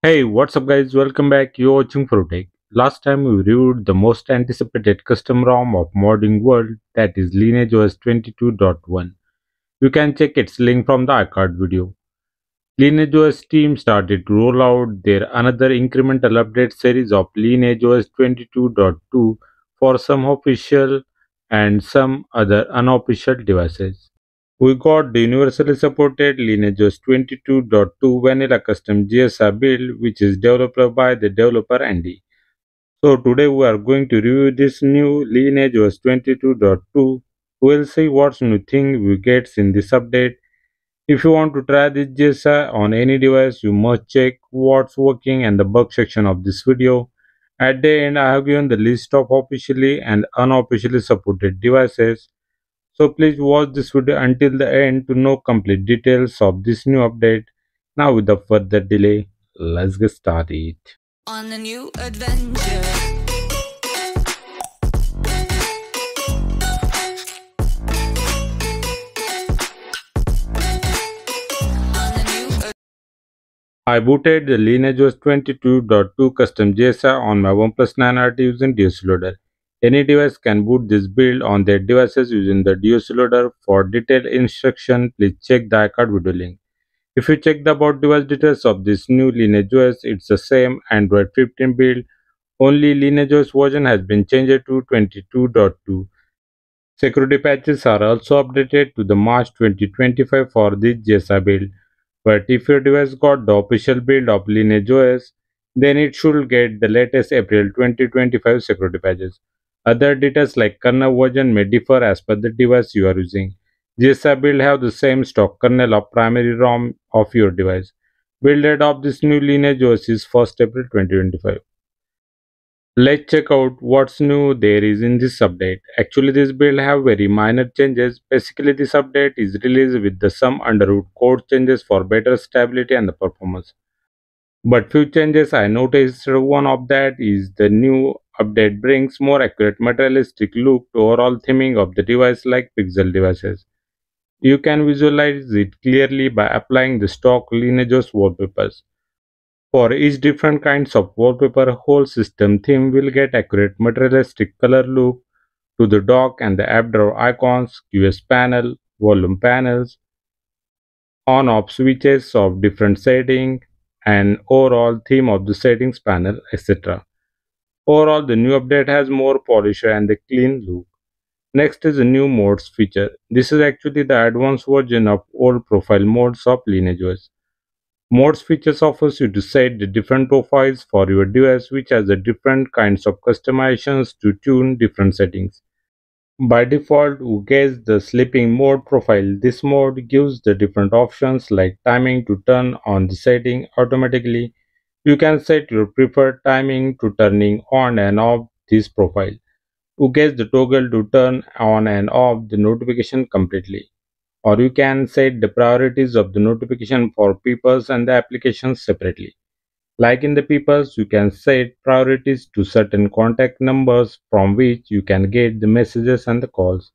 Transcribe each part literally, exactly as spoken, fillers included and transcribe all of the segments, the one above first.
Hey, what's up guys? Welcome back. You're watching Fruitech. Last time we reviewed the most anticipated custom ROM of modding world, that is Lineageos twenty-two point one. You can check its link from the iCard video. Lineageos team started to roll out their another incremental update series of Lineageos twenty-two point two for some official and some other unofficial devices. We got the universally supported Lineageos twenty-two point two vanilla custom G S R build, which is developed by the developer Andy. So today we are going to review this new Lineageos twenty-two point two. We'll see what's new thing we get in this update. If you want to try this G S R on any device, you must check what's working and the bug section of this video. At the end, I have given the list of officially and unofficially supported devices. So please watch this video until the end to know complete details of this new update. Now without further delay, let's get started. On a new adventure. I booted the Lineageos twenty-two point two custom G S R on my OnePlus nine R T using D S loader. Any device can boot this build on their devices using the D S loader. For detailed instruction, please check the iCard video link. If you check the about device details of this new Lineageos, it's the same Android fifteen build. Only Lineageos version has been changed to twenty-two point two. Security patches are also updated to the March twenty twenty-five for this G S R build. But if your device got the official build of Lineageos, then it should get the latest April twenty twenty-five security patches. Other details like kernel version may differ as per the device you are using. G S R build have the same stock kernel of primary ROM of your device. Build date of this new Lineageos is first April twenty twenty-five. Let's check out what's new there is in this update. Actually, this build have very minor changes. Basically, this update is released with the some underroot code changes for better stability and the performance. But few changes I noticed. One of that is the new update brings more accurate materialistic look to overall theming of the device like Pixel devices. You can visualize it clearly by applying the stock Lineageos wallpapers. For each different kinds of wallpaper, whole system theme will get accurate materialistic color look to the dock and the app drawer icons, Q S panel, volume panels, on-off switches of different setting, and overall theme of the settings panel, et cetera. Overall, the new update has more polish and a clean look. Next is the new modes feature. This is actually the advanced version of old profile modes of Lineageos. Modes features offers you to set the different profiles for your device which has the different kinds of customizations to tune different settings. By default, you get the sleeping mode profile. This mode gives the different options like timing to turn on the setting automatically. You can set your preferred timing to turning on and off this profile. You get the toggle to turn on and off the notification completely, or you can set the priorities of the notification for peoples and the applications separately. Like in the peoples, you can set priorities to certain contact numbers from which you can get the messages and the calls.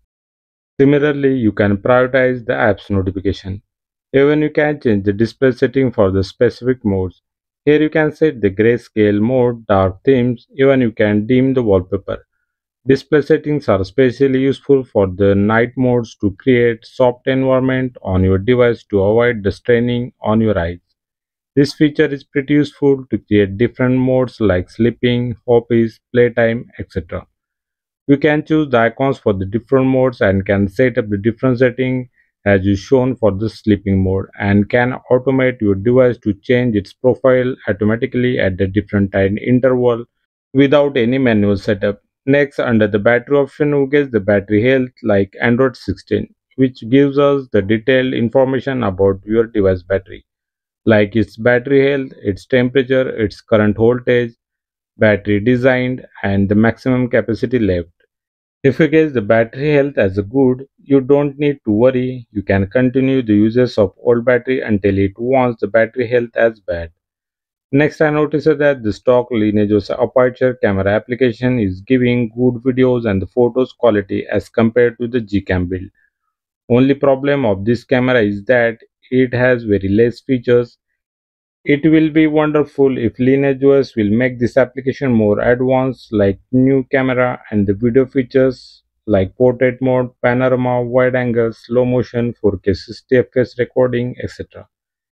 Similarly, you can prioritize the app's notification. Even you can change the display setting for the specific modes. Here you can set the grayscale mode, dark themes, even you can dim the wallpaper. Display settings are especially useful for the night modes to create soft environment on your device to avoid the straining on your eyes. This feature is pretty useful to create different modes like sleeping, hobbies, playtime, et cetera. You can choose the icons for the different modes and can set up the different setting as is shown for the sleeping mode, and can automate your device to change its profile automatically at the different time interval without any manual setup. Next, under the battery option, we get the battery health like Android sixteen, which gives us the detailed information about your device battery, like its battery health, its temperature, its current voltage, battery design, and the maximum capacity left. If you guess the battery health as a good, you don't need to worry. You can continue the uses of old battery until it wants the battery health as bad. Next, I noticed that the stock Lineageos aperture camera application is giving good videos and the photos quality as compared to the Gcam build. Only problem of this camera is that it has very less features. It will be wonderful if Lineageos will make this application more advanced, like new camera and the video features like portrait mode, panorama, wide angle, slow motion, four K sixty F P S recording, et cetera.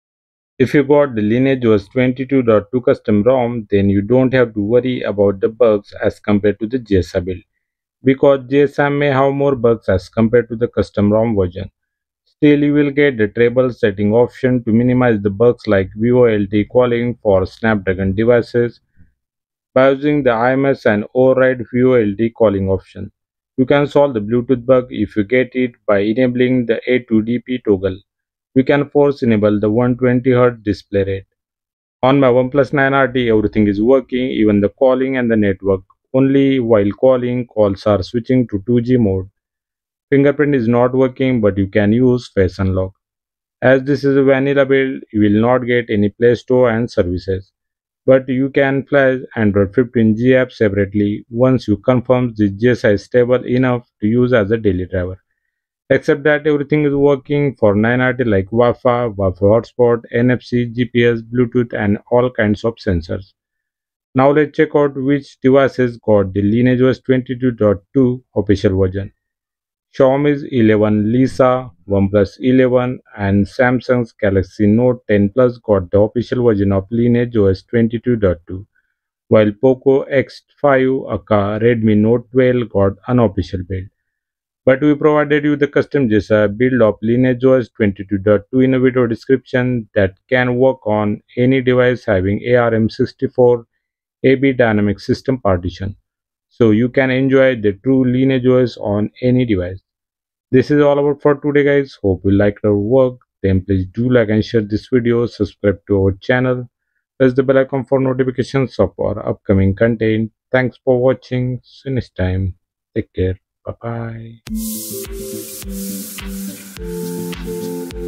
If you got the Lineageos twenty-two point two custom ROM, then you don't have to worry about the bugs as compared to the G S A build, because G S A may have more bugs as compared to the custom ROM version. Still, you will get the treble setting option to minimize the bugs like V O L T calling for Snapdragon devices by using the I M S and override V O L T calling option. You can solve the Bluetooth bug if you get it by enabling the A two D P toggle. We can force enable the one hundred twenty hertz display rate. On my OnePlus nine R T, everything is working, even the calling and the network. Only while calling, calls are switching to two G mode. Fingerprint is not working, but you can use face unlock. As this is a vanilla build, you will not get any Play Store and services. But you can flash Android fifteen G app separately once you confirm the G S I is stable enough to use as a daily driver. Except that everything is working for nine R T like Wi-Fi, Wi-Fi hotspot, N F C, G P S, Bluetooth and all kinds of sensors. Now let's check out which devices got the Lineageos twenty-two point two official version. Xiaomi's eleven Lisa, OnePlus eleven, and Samsung's Galaxy Note ten Plus got the official version of Lineageos twenty-two point two, while Poco X five, aka Redmi Note twelve got unofficial build. But we provided you the custom G S A build of Lineageos twenty-two point two in a video description that can work on any device having A R M sixty-four A B dynamic system partition. So you can enjoy the true Lineageos on any device. This is all about for today guys. Hope you liked our work. Then please do like and share this video. Subscribe to our channel. Press the bell icon for notifications of our upcoming content. Thanks for watching. See you next time. Take care. Bye bye.